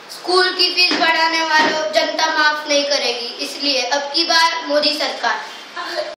School की fees बढ़ाने वालों जनता माफ नहीं करेगी, इसलिए अब की बार मोदी सरकार।